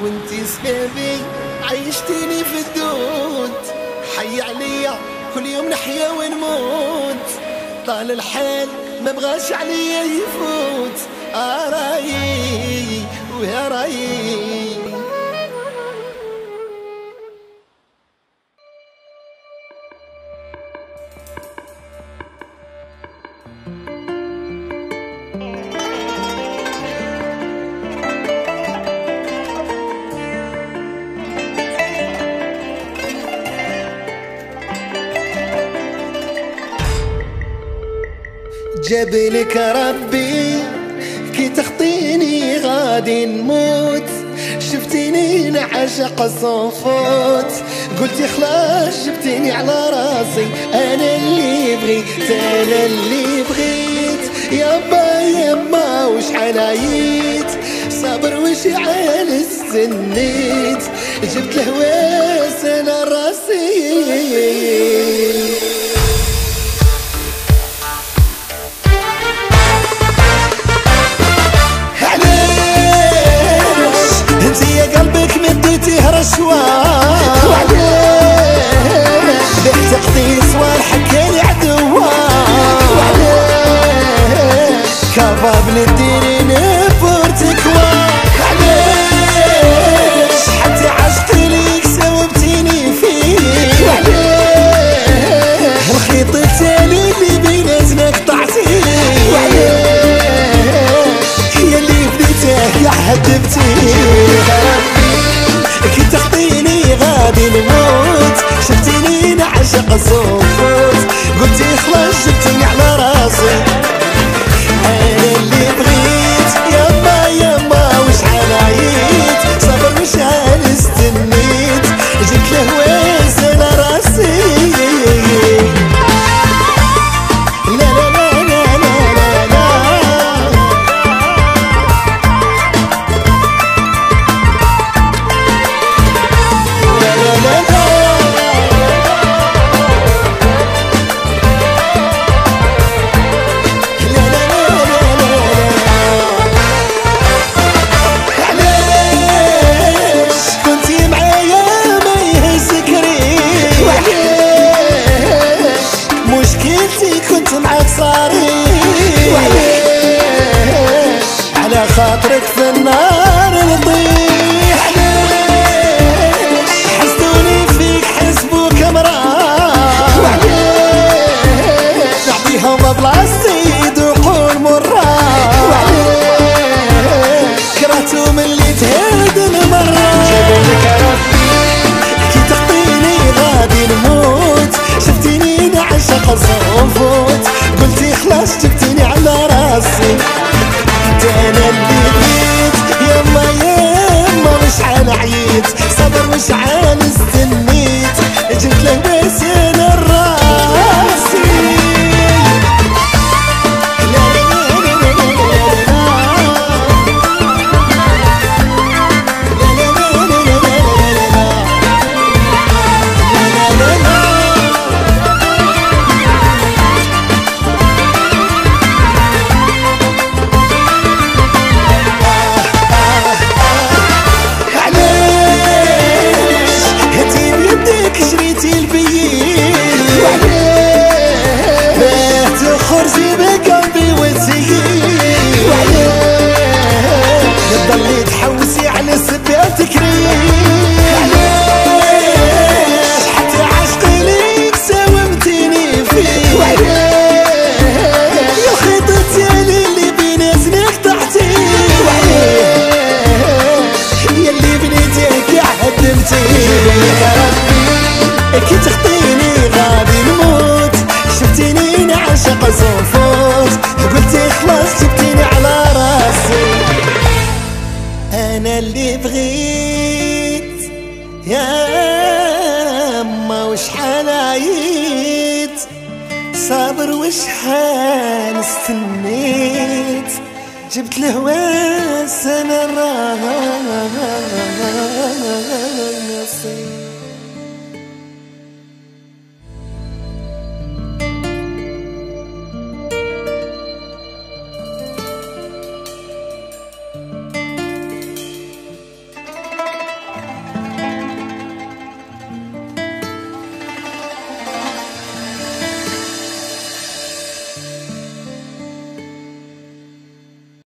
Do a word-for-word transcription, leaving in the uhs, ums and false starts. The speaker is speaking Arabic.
وانتي سبابي عيشتيني في الدود. حي عليا كل يوم نحيا ونموت، طال الحال ما بغاش عليا يفوت. ارايي ويا رايي جابلك ربي كي تخطيني غادي نموت. شفتيني نعشق الصفوت، قلتي خلاص جبتيني على راسي. انا اللي بغيت انا اللي بغيت يابا يما وشحال عييت. صابر وشحال استنيت، جبت الهواس انا راسي. رشوة وعليش بيت قطيس والحكالي عدوة. وعليش كفاب نديرين فورتكوا. وعليش حتى عشت ليك سوبتيني فيه. وعليش الخيط التالي اللي بيناتنا قطعتيه. وعليش هي اللي بديته يا هدبتيه. كي تخطيني غادي نموت، شفتيني نعشق الصفوت، قلتي خلاص جبتيني على راسي. انا اللي بغيت يما يما وشحال عييت. صبر وشحال استنيت، جبت الهواس على راسي. لا لا لا لا لا لا على خاطرك في النار نطيح. حسدوني فيك حسبوك مراه. نعطيهم بلاصتي يذوقون مراه. كرهتهم اللي تهدن مرة. جابلك ربي كي تخطيني غادي نموت، شفتيني نعشق الصفوت، قلتي خلاص جبتيني على راسي. انا اللي بغيت يما يما وشحال عييت. صبر وشحال استنيت، جبت لهواس انا راسي. ضلي تحوسي على سباتك ريح. حتى عشقي ليك ساومتيني فيه. يا الخيط التالي اللي بيناتنا قطعتيه. يا اللي بنيتك يا هدمتيه. يا ربي كي تخطيني غادي نموت، شفتيني نعشق صفوت، قلتي خلاص جبتيني على راسي. انا اللي بغيت ياما وشحال عييت. صابر وشحال استنيت، جبت الهواس انا راسي.